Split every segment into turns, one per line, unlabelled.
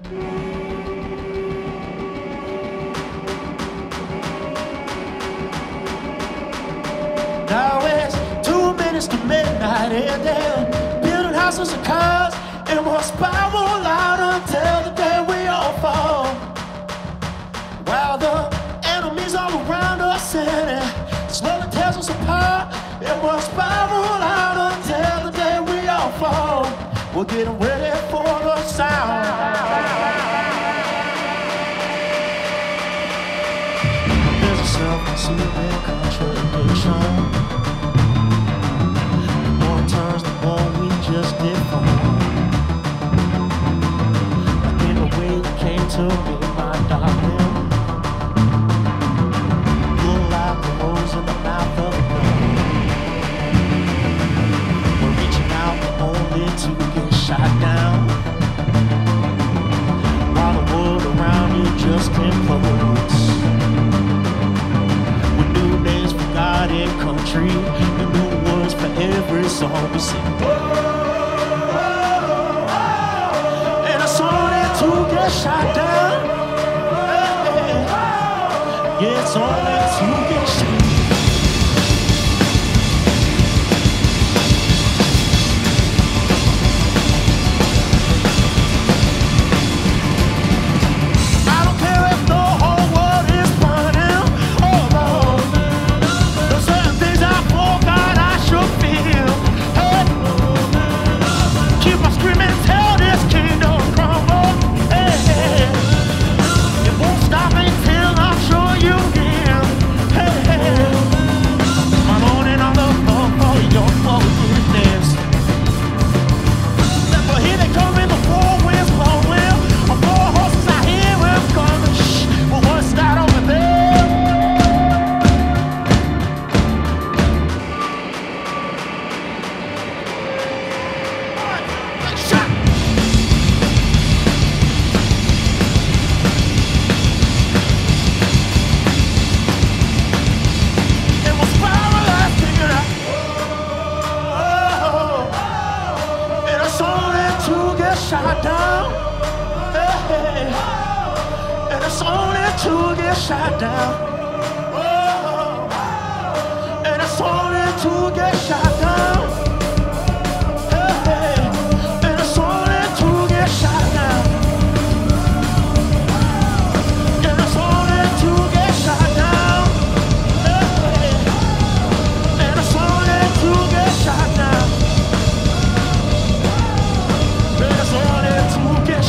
Now it's 2 minutes to midnight, and they're building houses and cars, and we'll spiral out until the day we all fall. While the enemies all around us, and it slowly tears us apart, and we'll spiral out until the day we all fall. We're getting ready for the sound. There's a self-consuming contradiction. The more it turns, the more we just deform. Like in the way you came to me, my darling. You're like the rose in the mouth of a gun. We're reaching out only to get shot down, while the world around you just implodes. With new names for God and country, and new words for every song we sing. And it's only to get shot down. Yeah, it's only to get shot down. Shot down, hey, and it's only to get shot down, and it's only to get shot down, hey, and it's only to get shot down, and it's only to get shot down, hey, and it's only to get shot down. It's only to get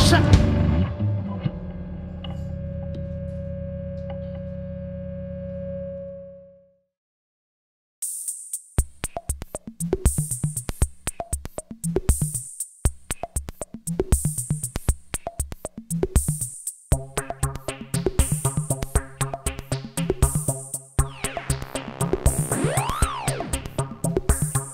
shot.